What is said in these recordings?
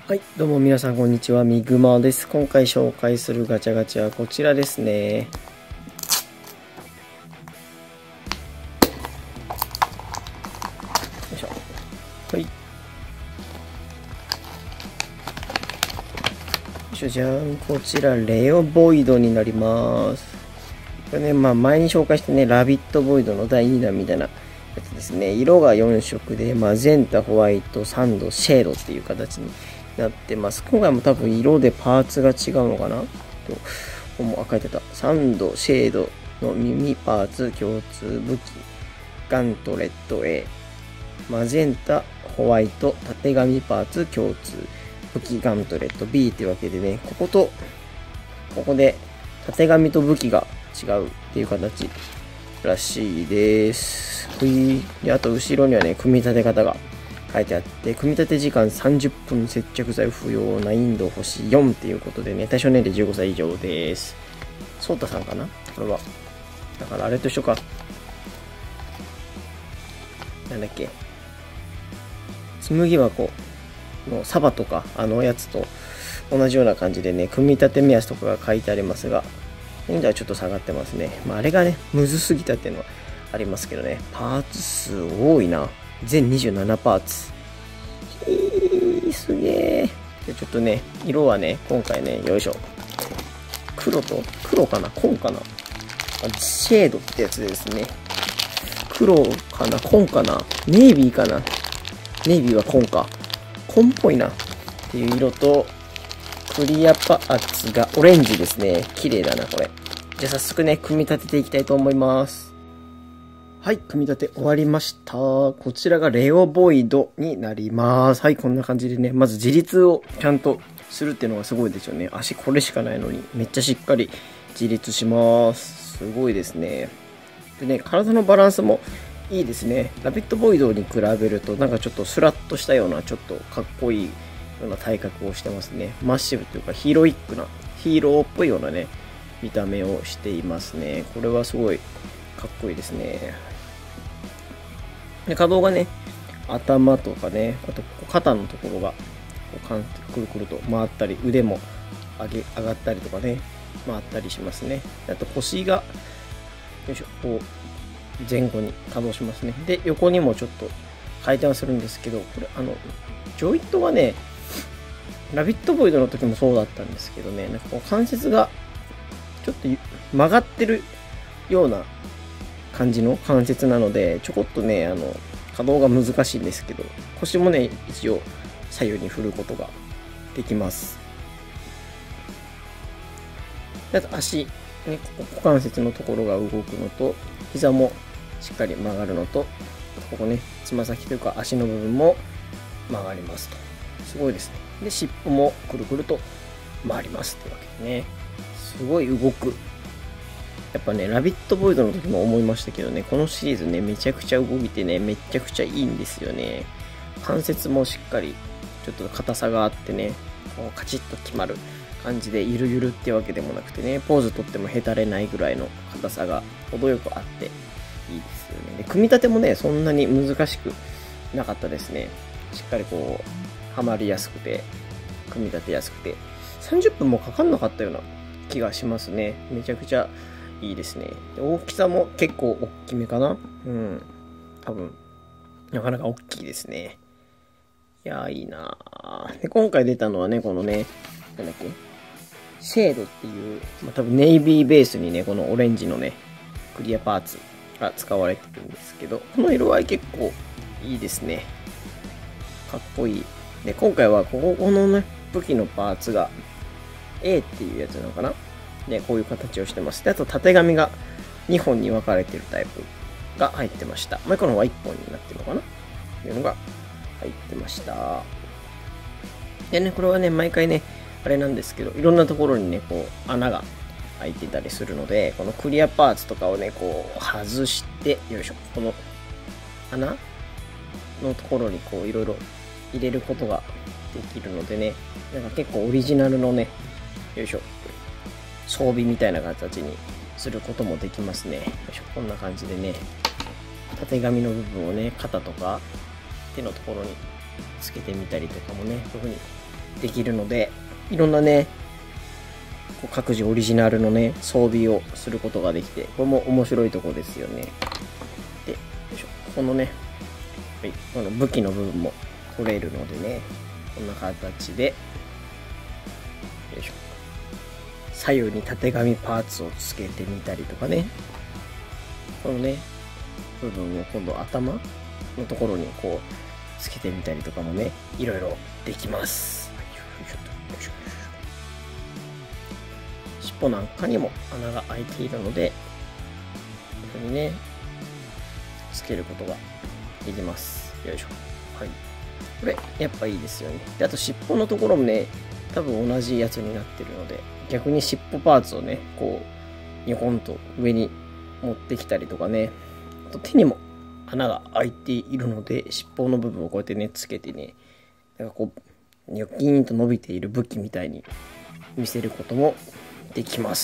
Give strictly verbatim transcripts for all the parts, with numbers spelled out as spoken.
はい、どうも皆さんこんにちは、ミグマです。今回紹介するガチャガチャはこちらですね。よいしょ。はい。よいしょ、じゃん。こちら、レオボイドになります。これね、まあ前に紹介してね、ラビットボイドのだいにだんみたいなやつですね。色がよんしょくで、マゼンタ、ホワイト、サンド、シェードっていう形になってます。今回も多分色でパーツが違うのかなと思う。あ、書いてた。サンド、シェードの耳パーツ共通武器。ガントレット A。マゼンタ、ホワイト、縦紙パーツ共通武器ガントレット B というわけでね、ここと、ここで縦紙と武器が違うっていう形らしいです。で、あと後ろにはね、組み立て方が書いてあって、組み立て時間さんじゅっぷん、接着剤不要、難易度星よんっていうことでね、対象年齢じゅうごさい以上です。ソータさんかなこれは。だからあれと一緒か。なんだっけ。紬箱のサバとか、あのやつと同じような感じでね、組み立て目安とかが書いてありますが、現在はちょっと下がってますね。まあ、あれがね、むずすぎたっていうのはありますけどね。パーツ数多いな。全にじゅうななパーツ。えー、すげえ。で、ちょっとね、色はね、今回ね、よいしょ。黒と、黒かな紺かなあシェードってやつですね。黒かな紺かなネイビーかなネイビーは紺か。紺っぽいな。っていう色と、クリアパーツがオレンジですね。綺麗だな、これ。じゃあ早速ね、組み立てていきたいと思います。はい、組み立て終わりました。こちらがレオボイドになります。はい、こんな感じでね、まず自立をちゃんとするっていうのがすごいですよね。足これしかないのに、めっちゃしっかり自立します。すごいですね。でね、体のバランスもいいですね。ラビットボイドに比べると、なんかちょっとスラッとしたような、ちょっとかっこいいような体格をしてますね。マッシブというかヒーロイックな、ヒーローっぽいようなね、見た目をしていますね。これはすごいかっこいいですね。で、可動がね、頭とかね、あと肩のところがこうくるくると回ったり、腕も上げ上がったりとかね、回ったりしますね。あと腰が、よいしょ、こう前後に可動しますね。で、横にもちょっと回転はするんですけど、これ、あの、ジョイントはね、ラビットボイドの時もそうだったんですけどね、なんかこう関節がちょっと曲がってるような感じの関節なので、ちょこっとね、あの、可動が難しいんですけど、腰もね、一応左右に振ることができます。あと足、ね、股関節のところが動くのと、膝もしっかり曲がるのと、ここね、つま先というか足の部分も曲がりますと。すごいですね。で、尻尾もくるくると回りますというわけでね。すごい動く。やっぱね、ラビットボイドの時も思いましたけどね、このシリーズね、めちゃくちゃ動いてね、めちゃくちゃいいんですよね。関節もしっかり、ちょっと硬さがあってね、こうカチッと決まる感じで、ゆるゆるってわけでもなくてね、ポーズとってもへたれないぐらいの硬さが程よくあっていいですよね。で、組み立てもね、そんなに難しくなかったですね。しっかりこう、はまりやすくて、組み立てやすくて、さんじゅっぷんもかかんなかったような気がしますね。めちゃくちゃいいですね。で、大きさも結構大きめかなうん。多分、なかなか大きいですね。いやー、いいなー。で、今回出たのはね、このね、なんだっけシェードっていう、まあ、多分ネイビーベースにね、このオレンジのね、クリアパーツが使われてるんですけど、この色合い結構いいですね。かっこいい。で、今回はここのね、武器のパーツが A っていうやつなのかなで、こういう形をしてます。で、あと縦紙がにほんに分かれてるタイプが入ってました。もう一個の方はいっぽんになってるのかなっていうのが入ってました。でね、これはね、毎回ね、あれなんですけど、いろんなところにね、こう、穴が開いてたりするので、このクリアパーツとかをね、こう、外して、よいしょ、この穴のところにこう、いろいろ入れることができるのでね、なんか結構オリジナルのね、よいしょ、装備みたいな形にすることもできますね。よいしょ、こんな感じでね、縦紙の部分をね、肩とか手のところにつけてみたりとかもね、こういう風にできるので、いろんなね、こう各自オリジナルのね、装備をすることができて、これも面白いところですよね。で、よいしょ。このね、はい、この武器の部分も取れるのでね、こんな形で、よいしょ。左右にたてがみパーツをつけてみたりとかね、このね、部分を今度頭のところにこうつけてみたりとかもね、いろいろできます。尻尾なんかにも穴が開いているので、ここにね、つけることができます。よいしょ。はい。これ、やっぱいいですよね。で、あと尻尾のところもね、多分同じやつになってるので、逆に尻尾パーツをね、こう、ニョコンと上に持ってきたりとかね、あと手にも穴が開いているので、尻尾の部分をこうやってね、つけてね、なんかこう、ニョキーンと伸びている武器みたいに見せることもできます。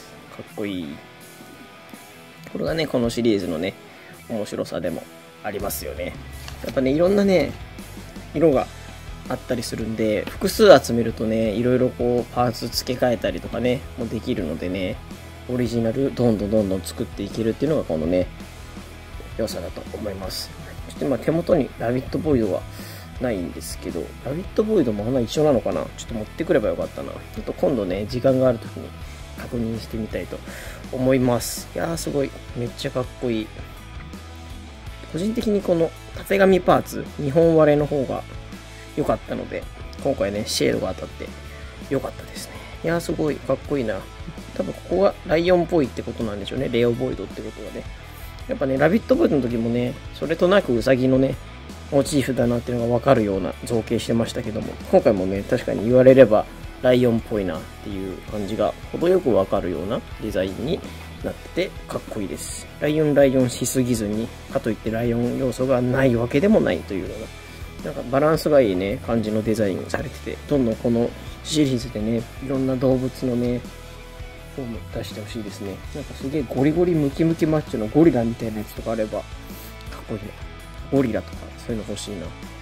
かっこいい。これがね、このシリーズのね、面白さでもありますよね。やっぱね、いろんなね、色があったりするんで、複数集めるとね、いろいろこう、パーツ付け替えたりとかね、もできるのでね、オリジナルどんどんどんどん作っていけるっていうのがこのね、良さだと思います。そしてまあ手元にラビットボイドはないんですけど、ラビットボイドも穴一緒なのかな、ちょっと持ってくればよかったな。ちょっと今度ね、時間があるときに確認してみたいと思います。いやーすごい、めっちゃかっこいい。個人的にこのたてがみパーツ、にほん割れの方が良かったので、今回ね、シェードが当たって良かったですね。いやーすごいかっこいいな。多分ここがライオンっぽいってことなんでしょうね。レオボイドってことはね。やっぱね、ラビットボイドの時もね、それとなくウサギのね、モチーフだなっていうのがわかるような造形してましたけども、今回もね、確かに言われればライオンっぽいなっていう感じが程よくわかるようなデザインになっててかっこいいです。ライオンライオンしすぎずに、かといってライオン要素がないわけでもないというような、なんかバランスがいいね、感じのデザインされてて、どんどんこのシリーズでね、いろんな動物のね、フォーム出してほしいですね。なんかすげえゴリゴリムキムキマッチョのゴリラみたいなやつとかあれば、かっこいいね。ゴリラとか、そういうの欲しいな。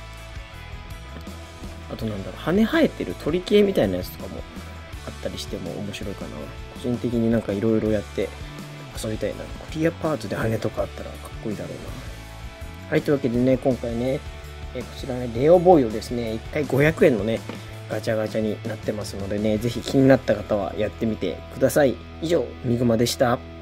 あとなんだろう、羽生えてる鳥系みたいなやつとかもあったりしても面白いかな。個人的になんかいろいろやって遊びたいな。クリアパーツで羽とかあったらかっこいいだろうな。はい、というわけでね、今回ね、えこちらね、レオボイドですね、いっかいごひゃくえんのね、ガチャガチャになってますのでね、ぜひ気になった方はやってみてください。以上、ミグマでした。